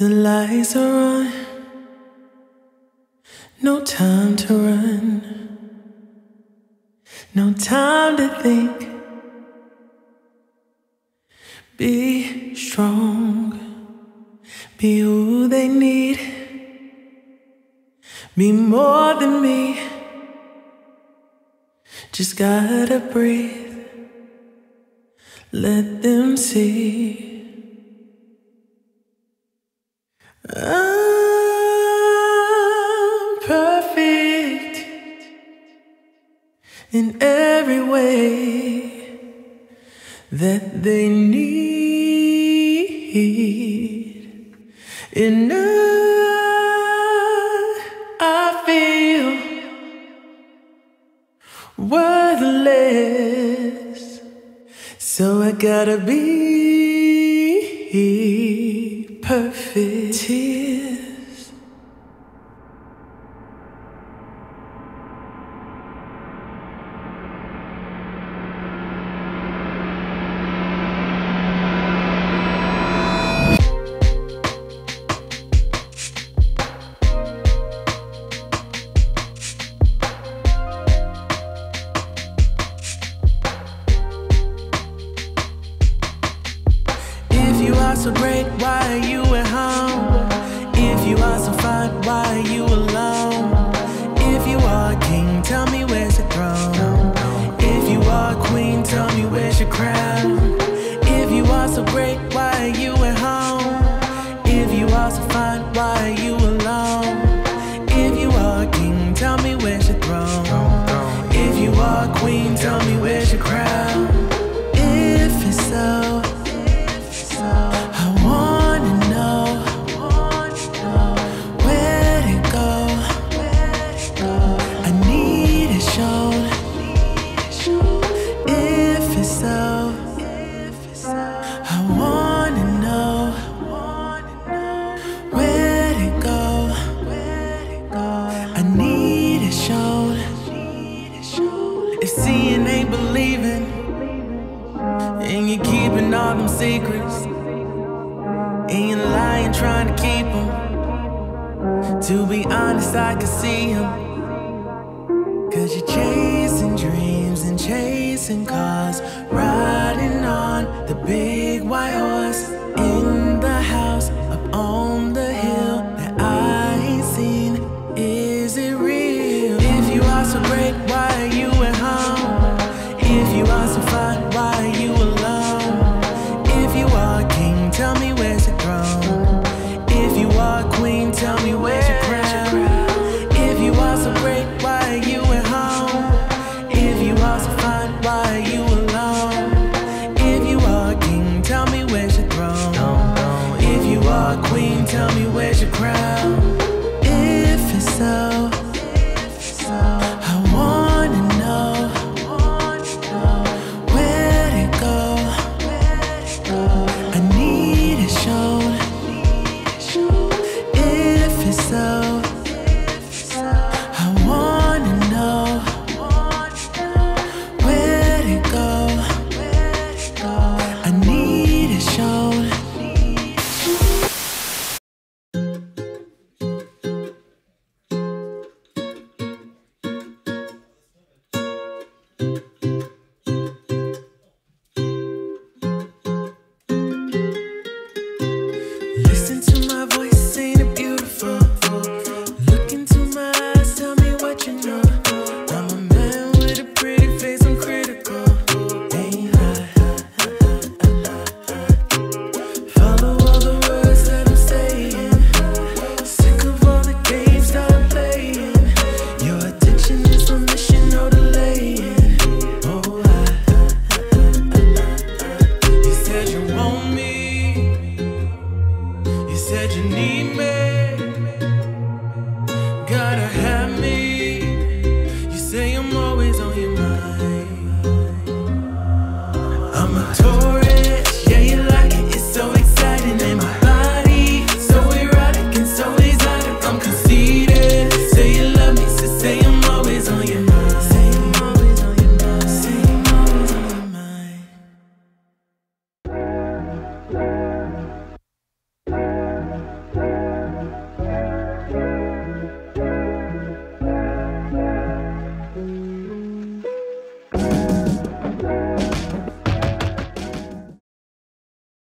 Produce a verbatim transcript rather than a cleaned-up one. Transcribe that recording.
The lights are on, no time to run, no time to think. Be strong, be who they need, be more than me. Just gotta breathe, let them see. I'm perfect in every way that they need. And I, I feel worthless, so I gotta be perfect. Tears, if you are so great, why are you at home? If you are so fine, why are you alone? If you are a king, tell me where's your throne? If you are a queen, tell me where's your crown? If you are so great, why are you at home? If you are so fine, why are you alone? If you are a king, tell me where's your throne? If you are a queen, tell me where's your crown? If it's so, I wanna know where'd it go? I need it shown. If it's so, I wanna know where'd it go? I need it shown. If seeing ain't believing, and you're keeping all them secrets, and you're lying trying to keep them, to be honest I can see them. Cause you're chasing dreams and chasing cars, riding on the big white horse, in the house up on the hill that I ain't seen. Is it real? If you are so great, why are you at home? If you are so fine, why are you alone? If you are a king, tell me where's your throne? If you are a queen, tell me where's your crown? If you are so great, why are you at home? If you are so fine, why are you alone? If you are a king, tell me where's your throne? If you are a queen, tell me where's your crown? If it's so, I wanna know where'd it go? I need it shown. If it's so, I wanna know where'd it go? I need it shown. Listen to my voice, ain't it beautiful? Look into my eyes, tell me what you know. I'm a man with a pretty face, I'm critical. Ain't I? Follow all the words that I'm saying. Sick of all the games that I'm playing. Your attention is my mission, no delaying. Oh, I, you said you want me. You said you need me.